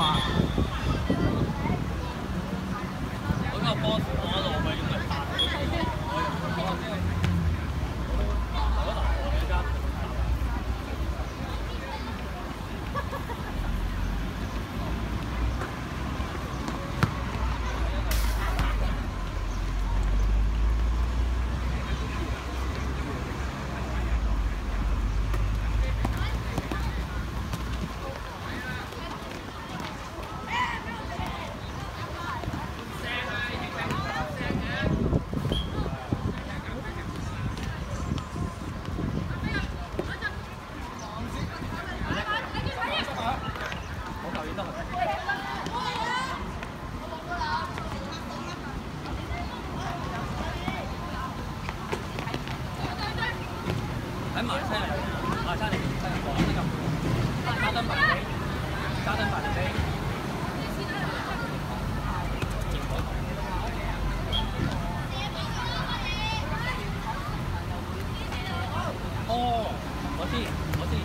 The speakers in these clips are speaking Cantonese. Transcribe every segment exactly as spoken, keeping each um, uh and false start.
話。 嗰個波我攞咪應該打。喺埋西嚟，埋西嚟，西嚟講呢個加登埋你，加登埋你。哦，我知，我知。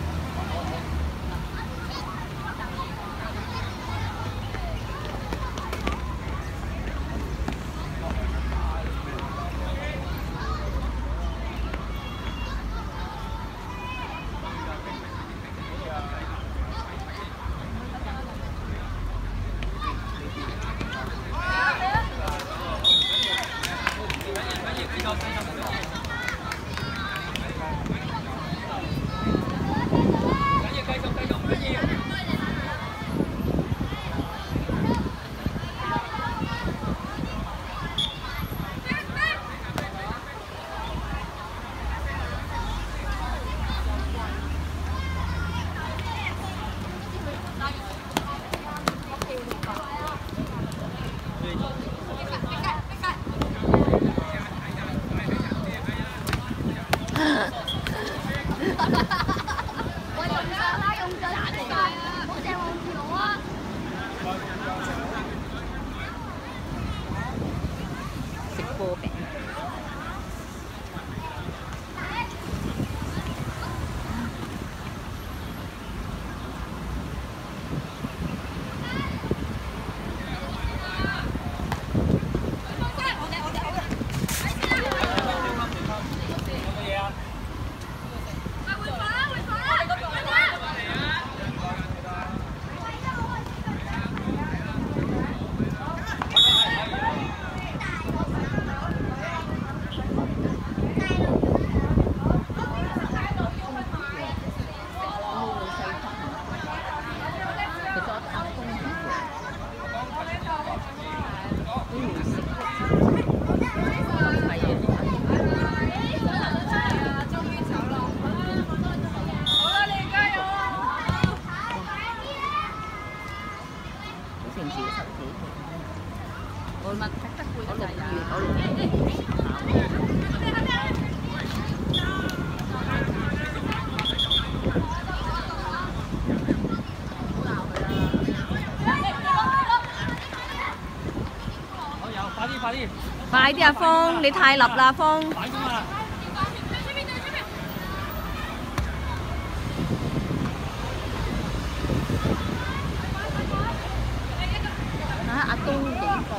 快啲啊，峰！你太立啦，峰！睇下阿東幾個？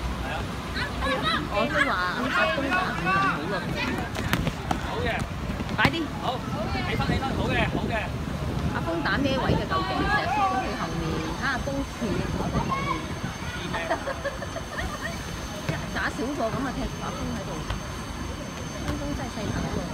我都話阿東打五人好喎。 好嘅。 快啲！ 好，起身起身，好嘅好嘅。 阿峰打咩位嘅究竟？成日縮咗去後面，睇下東前我哋後面。打少個咁啊，踢阿峰喺度，峰峰真係細頭喎。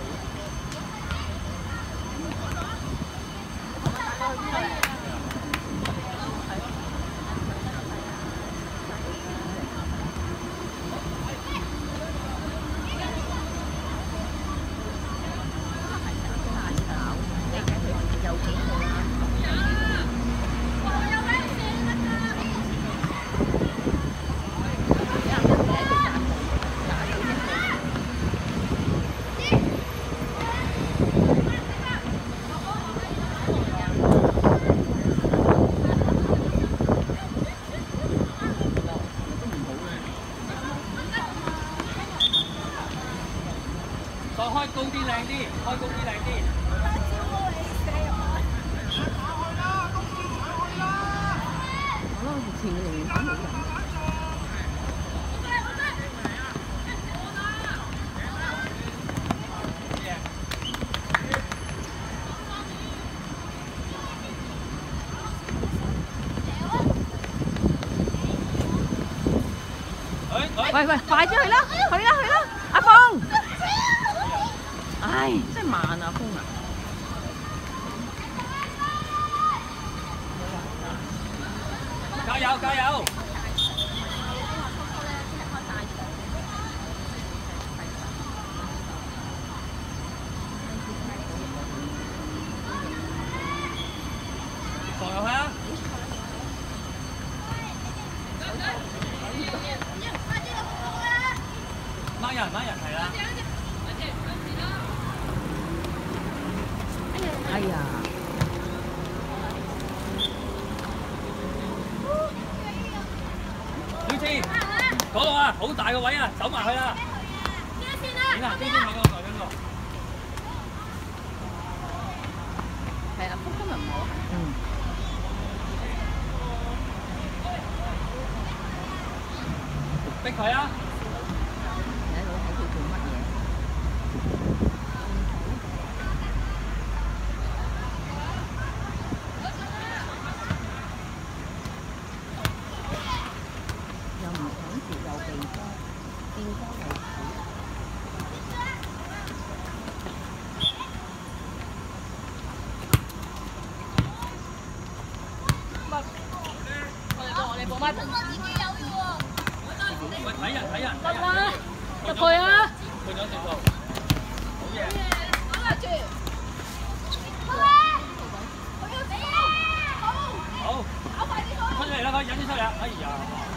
開高啲靚啲，開高啲靚啲。好前面仍然跑冇人。喂喂，快啲去啦，去啦去啦，阿鳳！唉，真係慢啊，風啊！ 加油加油！放入去啊！掹人掹人係啦！ 哎呀！ 小千，嗰度啊，好大個位啊，走埋去啦！點啊？邊邊喺嗰個邊個？ 係啊，福今日唔好。嗯。 逼佢啊！ 睇到睇佢做乜嘢？又唔搶住又避波，變波為主。 我哋冇乜人。 喂，睇人睇人！ 得啦，入去啊！ 去咗條路，好嘢！ 打住！ 好，出嚟啦！佢引啲出嚟啊！哎呀！